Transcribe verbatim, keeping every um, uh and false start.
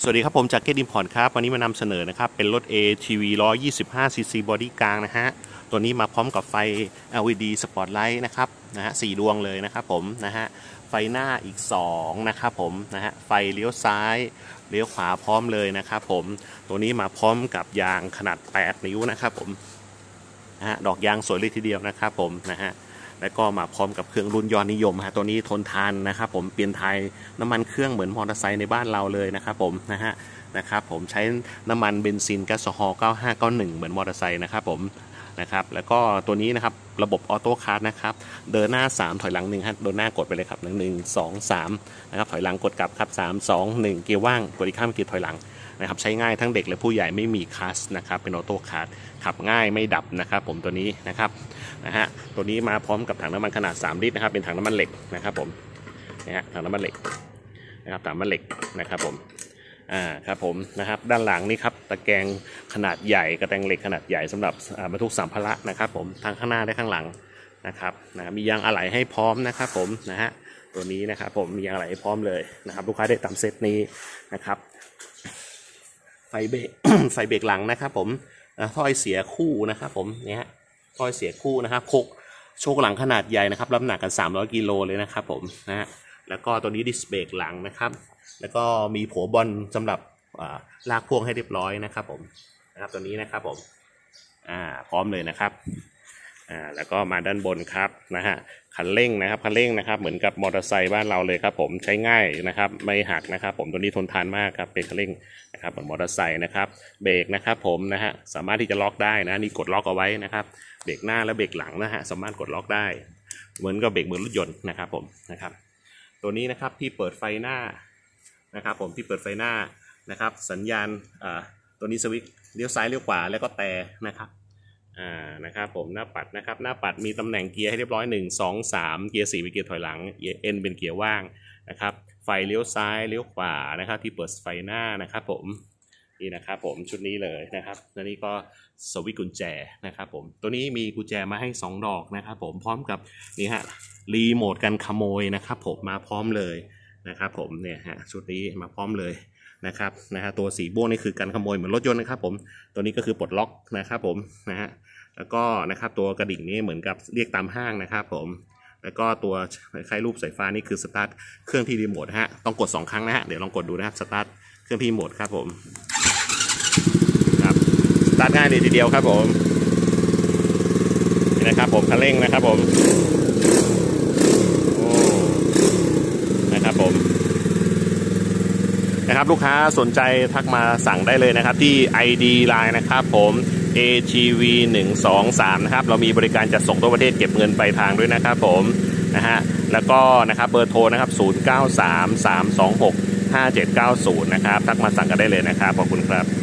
สวัสดีครับผมจากเก็ตอิมพอร์ตครับวันนี้มานำเสนอนะครับเป็นรถ เอ ที วี หนึ่งร้อยยี่สิบห้า ซี ซี บอดี้กลางนะฮะตัวนี้มาพร้อมกับไฟ แอล อี ดี Spotlight นะครับนะฮะสี่ดวงเลยนะครับผมนะฮะไฟหน้าอีกสองนะครับผมนะฮะไฟเลี้ยวซ้ายเลี้ยวขวาพร้อมเลยนะครับผมตัวนี้มาพร้อมกับยางขนาดแปดนิ้วนะครับผมนะฮะดอกยางสวยเลยทีเดียวนะครับผมนะฮะแล้วก็มาพร้อมกับเครื่องรุ่นยอดนิยมฮะตัวนี้ทนทานนะครับผมเปลี่ยนไทยน้ำมันเครื่องเหมือนมอเตอร์ไซค์ในบ้านเราเลยนะครับผมนะฮะนะครับผมใช้น้ำมันเบนซินแก๊สโซฮอล์เก้าห้าเก้าหนึ่งเหมือนมอเตอร์ไซค์นะครับผมนะครับแล้วก็ตัวนี้นะครับระบบออโต้คาร์นะครับเดินหน้าสามถอยหลังหนึ่งฮะเดินหน้ากดไปเลยครับหนึ่ง หนึ่ง สอง สามนะครับถอยหลังกดกลับครับสาม สอง หนึ่งเกียร์ว่างกดอีกข้ามเกียร์ถอยหลังนะครับใช้ง่ายทั้งเด็กและผู้ใหญ่ไม่มีคลัตช์นะครับเป็นออโต้คาร์ขับง่ายไม่ดับนะครับผมตัวนี้นะครับนะฮะตัวนี้มาพร้อมกับถังน้ำมันขนาดสามลิตรนะครับเป็นถังน้ำมันเหล็กนะครับผมนะฮะถังน้ำมันเหล็กนะครับถังน้ำมันเหล็กนะครับผมอ่าครับผมนะครับด้านหลังนี่ครับตะแกรงขนาดใหญ่กระแตงเหล็กขนาดใหญ่สำหรับบรรทุกสัมภาระนะครับผมทั้งข้างหน้าและข้างหลังนะครับนะมียางอะไหล่ให้พร้อมนะครับผมนะฮะตัวนี้นะครับผมมียางอะไหล่ให้พร้อมเลยนะครับลูกค้าได้ตามเซตนี้นะครับไฟเบรก ไฟเบรกหลังนะครับผมถ้อยเสียคู่นะครับผมเนี่ยถ้อยเสียคู่นะครับโคกโชคหลังขนาดใหญ่นะครับรับหนักกันสามร้อยกิโลเลยนะครับผมนะฮะแล้วก็ตัวนี้ดิสเบรกหลังนะครับแล้วก็มีโผบอลสำหรับลากพ่วงให้เรียบร้อยนะครับผมนะครับตัวนี้นะครับผมอ่าพร้อมเลยนะครับอ่าแล้วก็มาด้านบนครับนะฮะคันเร่งนะครับคันเร่งนะครับเหมือนกับมอเตอร์ไซค์บ้านเราเลยครับผมใช้ง่ายนะครับไม่หักนะครับผมตัวนี้ทนทานมากครับเป็นคันเร่งนะครับเหมือนมอเตอร์ไซค์นะครับเบรกนะครับผมนะฮะสามารถที่จะล็อกได้นะนี่กดล็อกเอาไว้นะครับเบรกหน้าและเบรกหลังนะฮะสามารถกดล็อกได้เหมือนกับเบรกมือรถยนต์นะครับผมนะครับตัวนี้นะครับที่เปิดไฟหน้านะครับผมที่เปิดไฟหน้านะครับสัญญาณอ่าตัวนี้สวิตช์เลี้ยวซ้ายเลี้ยวขวาแล้วก็แต่นะครับอ่านะครับผมหน้าปัดนะครับหน้าปัดมีตำแหน่งเกียร์ให้เรียบร้อยหนึ่ง สอง สามเกียร์สี่เป็นเกียร์ถอยหลังเกียร์ N เป็นเกียร์ว่างนะครับไฟเลี้ยวซ้ายเลี้ยวขวานะครับที่เปิดไฟหน้านะครับผมนี่นะครับผมชุดนี้เลยนะครับแล้วนี่ก็สวิตช์กุญแจนะครับผมตัวนี้มีกุญแจมาให้สองดอกนะครับผมพร้อมกับนี่ฮะรีโมทกันขโมยนะครับผมมาพร้อมเลยนะครับผมเนี่ยฮะชุดนี้มาพร้อมเลยนะครับนะฮะตัวสีม่วงนี่คือกันขโมยเหมือนรถยนต์นะครับผมตัวนี้ก็คือปลดล็อกนะครับผมนะฮะแล้วก็นะครับตัวกระดิ่งนี้เหมือนกับเรียกตามห้างนะครับผมแล้วก็ตัวคล้ายรูปสายฟ้านี่คือสตาร์ทเครื่องที่รีโมทฮะต้องกดสองครั้งนะฮะเดี๋ยวลองกดดูนะครับสตาร์ทเครื่องที่รีโมทครับผมครับสตาร์ทง่ายเลยทีเดียวครับผมนี่นะครับผมคันเร่งนะครับผมโอ้นะครับผมนะครับลูกค้าสนใจทักมาสั่งได้เลยนะครับที่ ไอ ดี ไลน์ นะครับผม เอ ที วี หนึ่ง สอง สามนะครับเรามีบริการจัดส่งทั่วประเทศเก็บเงินปลายทางด้วยนะครับผมนะฮะแล้วก็นะครับเบอร์โทรนะครับศูนย์ เก้า สาม สาม สอง หก ห้า เจ็ด เก้า ศูนย์นะครับทักมาสั่งกันได้เลยนะครับขอบคุณครับ